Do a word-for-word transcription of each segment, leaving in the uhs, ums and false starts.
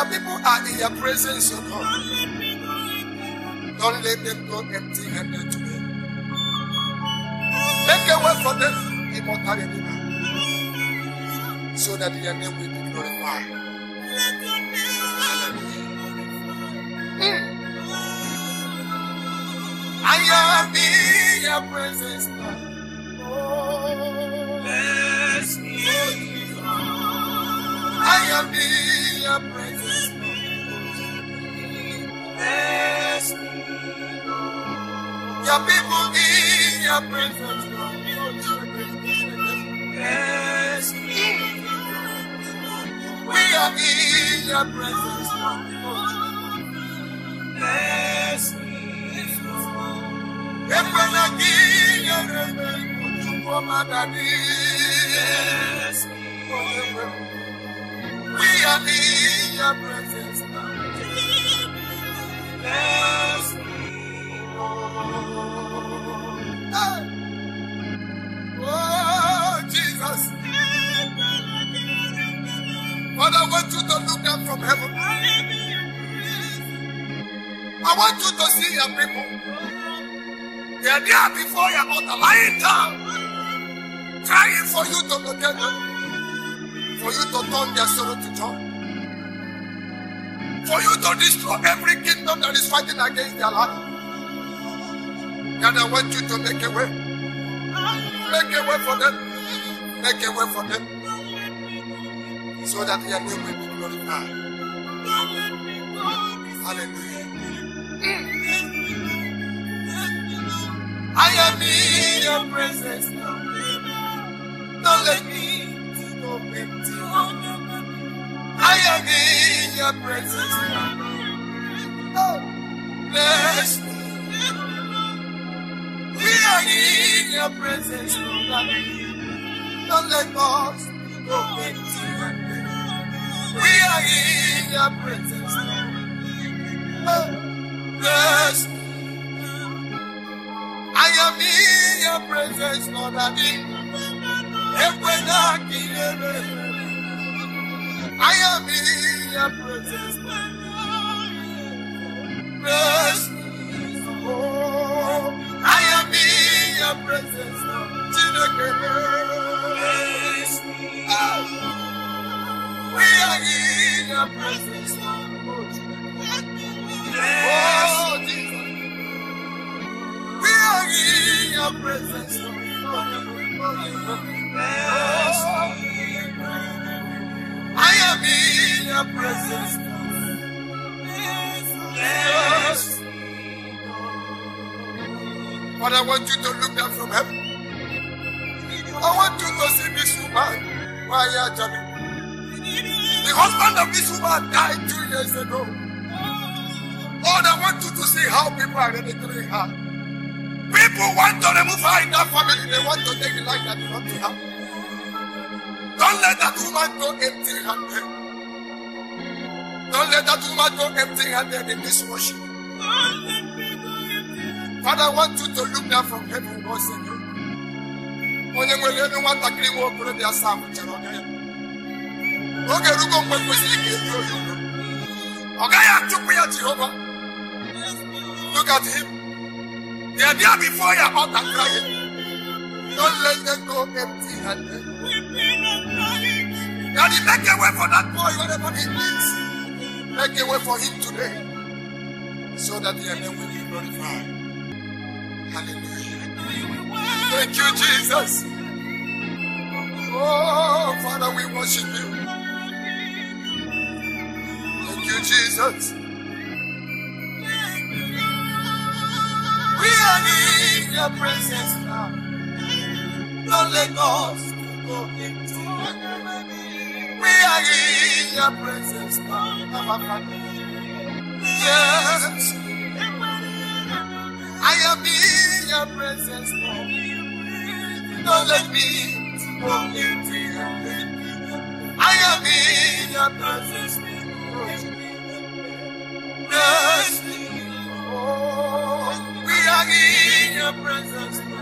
your people are in your presence, oh God, don't let them go empty-handed today. Make a way for them, immortal Redeemer, so that your name will be glorified. Mm. I am in your presence now. Oh, bless me. I am in your presence now. Bless me. Your people in your presence now. Bless me. We are in your presence now. Bless me. Bless me. We are in your presence now. Bless me. Oh, Jesus. Father, I want you to look down from heaven. I want you to see your people. They are there before your altar, lying down, crying for you to protect them, for you to turn their sorrow to joy, for you to destroy every kingdom that is fighting against their life. And I want you to make a way. Make a way for them. Make a way for them. So that your name will be glorified. Hallelujah. Mm. I am in your presence now. Don't let me go empty. I am in your presence now. Oh, bless me. We are in your presence now. Don't let us go empty. We are in your presence now. Oh, bless me. I am in your presence, Lord. I am in your presence. Bless me. Oh, I am in your presence, Lord. Bless me. Oh, we are in your presence, Lord. Oh, Jesus. We are in your presence, Lord. I am in your presence, Lord. But I want you to look down from heaven. I want you to see this woman. Why are you? The husband of this woman died two years ago. Lord, I want you to see how people are regretting her. People want to remove her in that family. They want to take the life that belongs to her. Don't let that woman go empty-handed. Don't let that woman go empty-handed in this worship. Father, I want you to look down from heaven once again. When you want to agree with what they are saying, okay, look on what we see. Okay, I took me at Jehovah. Look at him. They are there before your altar crying. Don't let them go empty-handed. Daddy, make a way for that boy, whatever he needs. Make a way for him today. So that your name will be glorified. Hallelujah. Thank you, Jesus. Oh, Father, we worship you. Thank you, Jesus. We are in your presence now. Don't let us go empty. We are in your presence now. Yes. I am in your presence now. Don't let me go empty. I am in your presence now. Yes. Oh, we are in your presence now.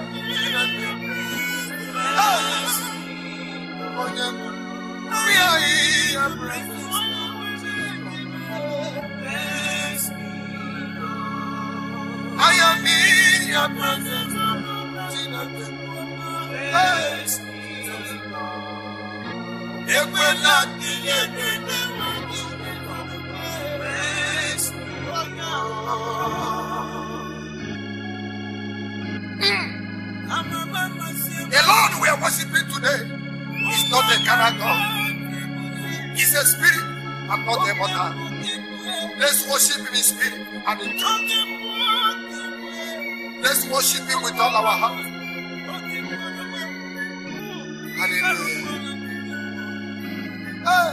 Yes. We are in your presence now. The Lord we are worshiping today is not a character. He's a spirit and not a mortal. Let's worship him in spirit and in truth. Let's worship him with all our heart. Hallelujah. Hey.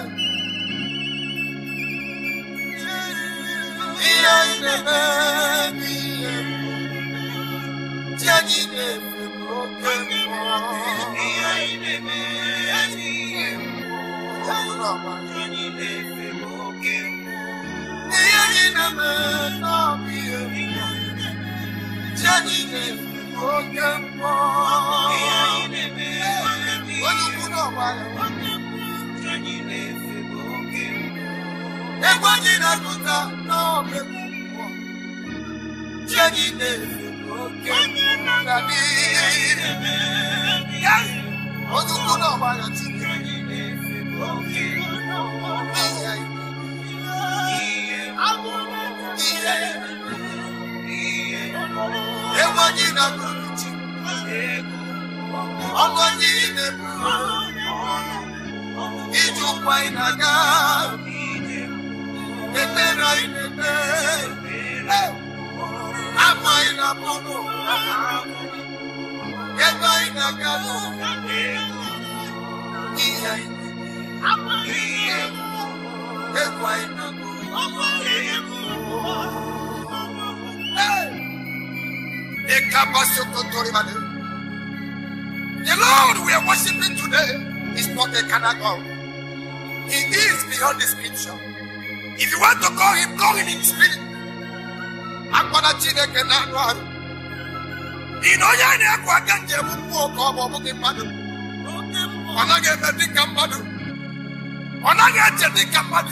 The Lord we are worshiping today is not a canacle. He is beyond description. If you want to call him, call him in spirit. I'm gonna cheat again. You know, you're not going to get a book of a mother. When I get a big mother, when I get a big mother,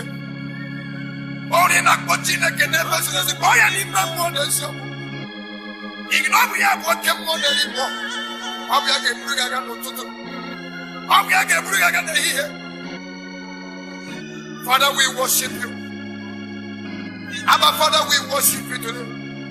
only not watching again. Never says a boy and in my mother. Ignore we have what came on anymore. How we are getting bring again to do. How we are getting bring again here. Father, we worship you. Abba, Father, we worship you today.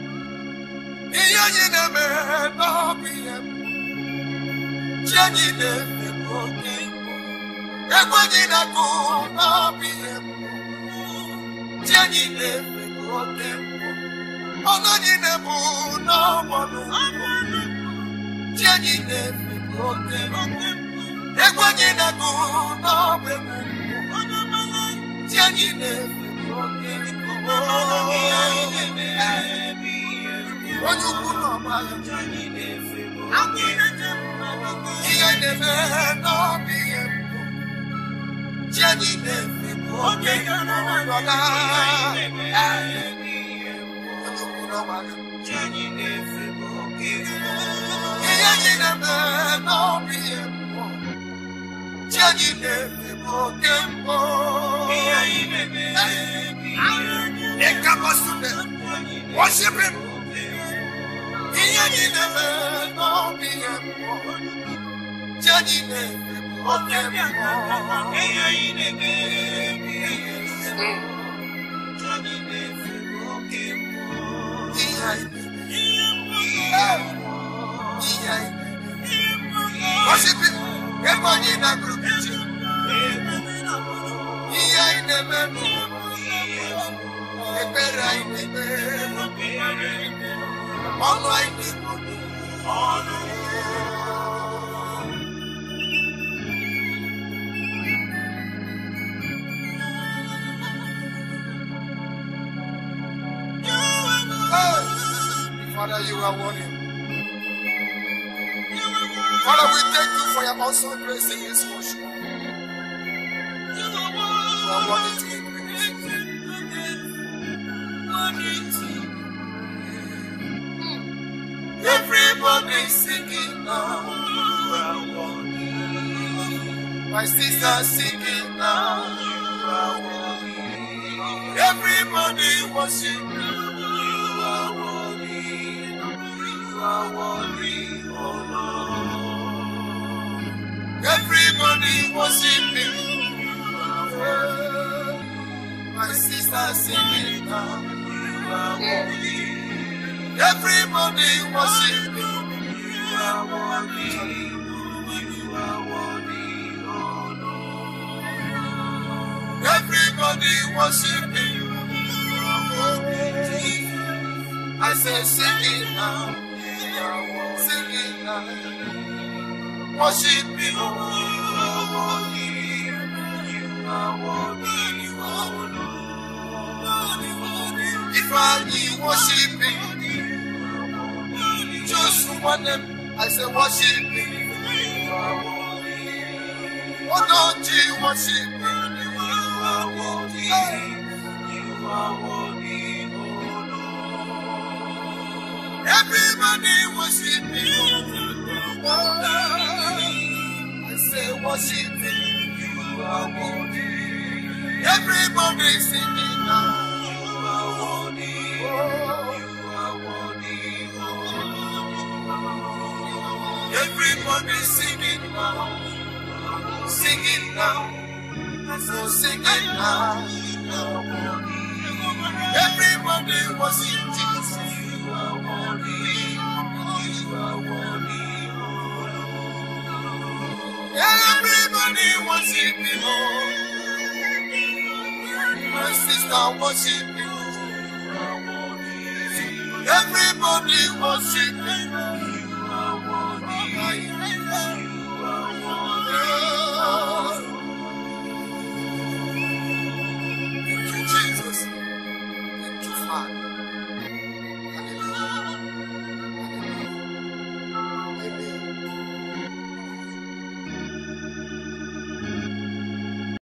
Worship him. Worship him. Everybody in that group. Father, you are worthy. Father, we thank you for your awesome grace in this worship. You are worthy to be praised. Everybody singing now. My sister singing now. Everybody worship you. You are worthy. You are worthy. Everybody worshiping. My sister singing now. You are worthy. Everybody worshiping. You are worthy. You are worthy. Oh Lord. Everybody worshiping. You are worthy. I say singing now. You are worthy. Singing now. Worshiping. You are worthy. You are worthy. Oh Lord. If I need worshiping, just one them, I say worshiping. Oh don't you worshiping? You are worthy. You are worthy. Oh Lord. Everybody worshiping. I say worshiping. You are worthy. Everybody singing now. You are worthy. Oh, you are worthy. Oh. Everybody singing now. Singing now. So singing now. You are worthy. Everybody worship Jesus. You are worthy. You are worthy. Everybody worship the Lord. My sister worship you. Everybody worship you. You are worthy. You are worthy. Thank you, Jesus. Thank you, Father.